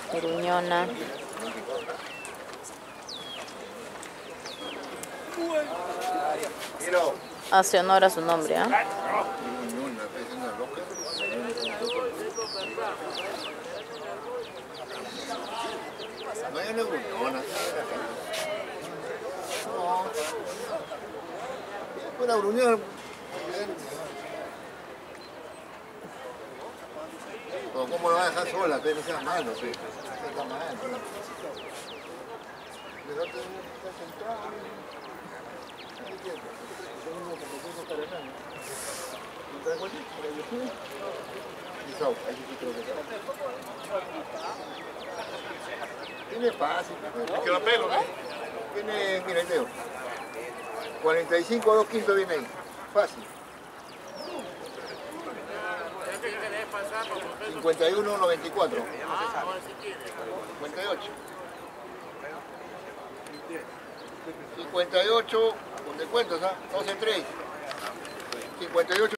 Gruñona. Hace honor a su nombre, ¿ah? No hay una gruñona. No. Una gruñona. Pero ¿cómo lo va a dejar sola? No sea malo, está mal. Tiene fácil. Que la pelo, ¿no? Tiene, mira, el dedo. 45 a 2 quintos viene ahí. Fácil. 51, 94. 58. 58, con descuentos, ¿ah? 12, 3. 58.